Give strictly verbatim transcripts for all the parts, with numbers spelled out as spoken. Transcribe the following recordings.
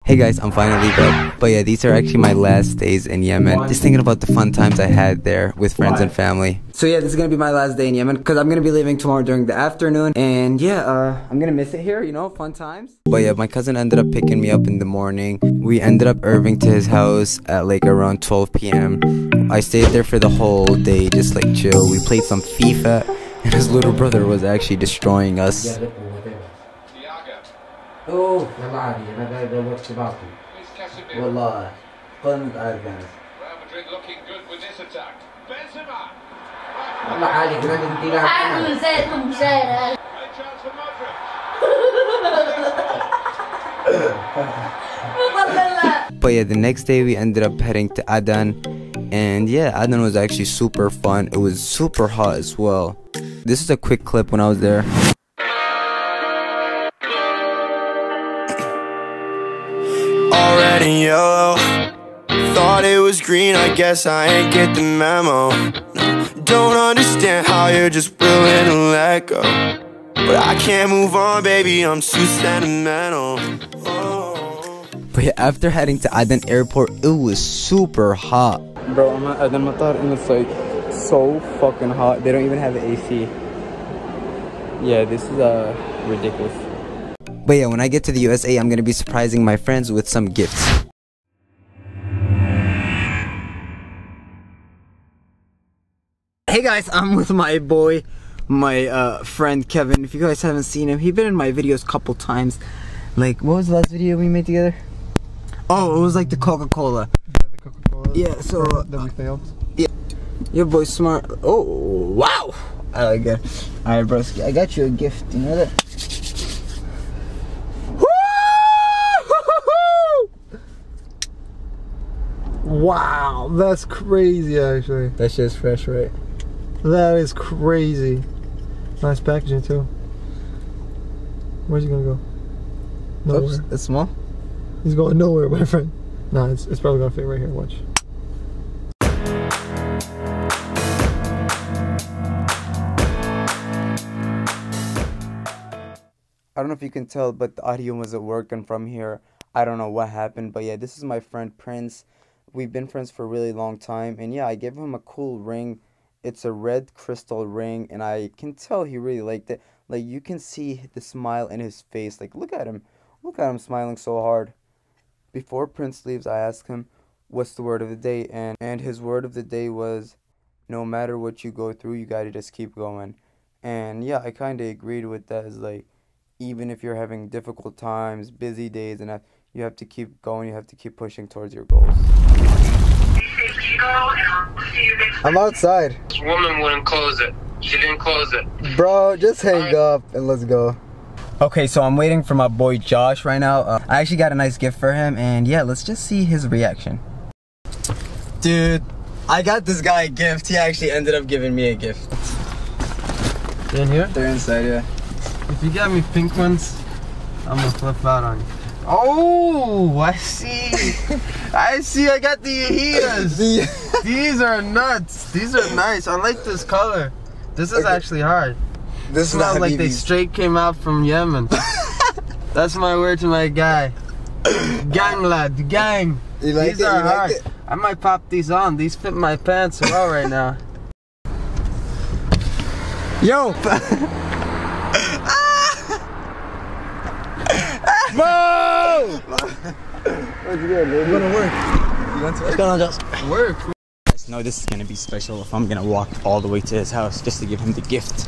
Hey guys, I'm finally back. But yeah, these are actually my last days in Yemen. Just thinking about the fun times I had there with friends and family. So yeah, this is gonna be my last day in Yemen because I'm gonna be leaving tomorrow during the afternoon. And yeah, uh, I'm gonna miss it here, you know, fun times. But yeah, my cousin ended up picking me up in the morning. We ended up Irving to his house at like around twelve p m I stayed there for the whole day, just like chill. We played some FIFA, and his little brother was actually destroying us. اوه يلا عادي انا قاعد ادور شباكي والله قمت عارف انا والله عادي احنا ندي لها حاجه زيت ومشايره But yeah, the next day we ended up heading to Aden, and yeah, Aden was actually super fun. It was super hot as well. This is a quick clip when I was there. Already yellow, thought it was green, I guess I ain't get the memo. No, don't understand how you're just willing to let go, but I can't move on, baby, I'm too sentimental. Oh. But yeah, after heading to Aden airport, it was super hot. Bro, I'm at Aden Matar and it's like so fucking hot. They don't even have A C. Yeah, this is uh ridiculous. But yeah, when I get to the U S A, I'm gonna be surprising my friends with some gifts. Hey guys, I'm with my boy, my uh, friend Kevin. If you guys haven't seen him, he's been in my videos a couple times. Like, what was the last video we made together? Oh, it was like the Coca-Cola. Yeah, the Coca-Cola. Yeah, so uh, that we failed. Yeah, your boy's smart. Oh, wow! I like it. Alright, broski, I got you a gift. You know that? Wow, that's crazy actually. That shit's fresh, right? That is crazy. Nice packaging too. Where's he gonna go? Nowhere. Oops, it's small? He's going nowhere, my friend. Nah, it's, it's probably gonna fit right here, watch. I don't know if you can tell, but the audio wasn't working from here. I don't know what happened, but yeah, this is my friend Prince. We've been friends for a really long time, and yeah, I gave him a cool ring. It's a red crystal ring, and I can tell he really liked it. Like, you can see the smile in his face. Like, look at him. Look at him smiling so hard. Before Prince leaves, I asked him, what's the word of the day? And, and his word of the day was, no matter what you go through, you gotta just keep going. And yeah, I kind of agreed with that. It's like, even if you're having difficult times, busy days, and you have to keep going, you have to keep pushing towards your goals. I'm outside. This woman wouldn't close it. She didn't close it. Bro, just hang up and let's go. Okay, so I'm waiting for my boy Josh right now. Uh, I actually got a nice gift for him, and yeah, let's just see his reaction. Dude, I got this guy a gift. He actually ended up giving me a gift. They're in here? They're inside, yeah. If you got me pink ones, I'm gonna flip out on you. Oh, I see. I see. I got the Ahitas. These are nuts. These are nice. I like this color. This is okay. Actually hard. This smells like they straight came out from Yemen. That's my word to my guy. Gang lad, gang. You like these it? are you hard. Like it? I might pop these on. These fit my pants well right now. Yo. Mo! What'd you do, baby? It's gonna work. You want to work? It's gonna just work. Guys, no, this is gonna be special if I'm gonna walk all the way to his house just to give him the gift.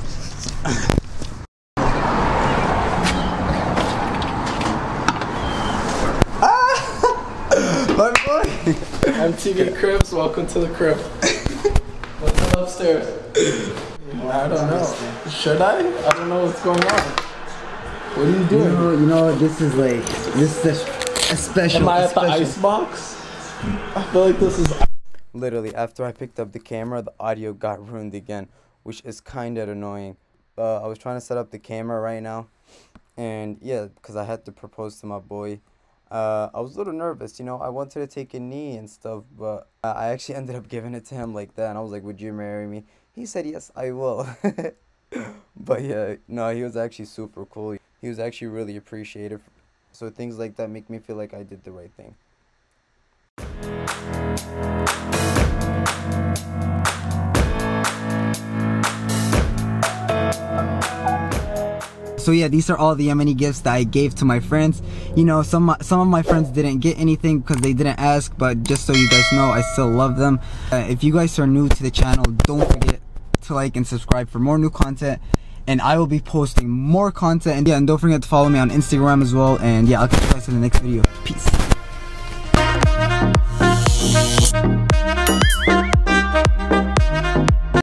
My boy! I'm T V Cribs, welcome to the crib. What's up upstairs? I don't know. Should I? I don't know what's going on. What are you doing? You know, you know this is like, this is a, a special. Am I a at special. the icebox? I feel like this is... Literally, after I picked up the camera, the audio got ruined again, which is kind of annoying. Uh, I was trying to set up the camera right now, and yeah, because I had to propose to my boy. Uh, I was a little nervous, you know, I wanted to take a knee and stuff, but uh, I actually ended up giving it to him like that, and I was like, would you marry me? He said, yes, I will. But yeah, no, he was actually super cool. He was actually really appreciative So things like that make me feel like I did the right thing. So yeah, these are all the Yemeni gifts that I gave to my friends. You know, some some of my friends didn't get anything because they didn't ask, but just so you guys know, I still love them. Uh, if you guys are new to the channel, don't forget to like and subscribe for more new content, and I will be posting more content. And yeah, and don't forget to follow me on Instagram as well. And yeah, I'll catch you guys in the next video. Peace.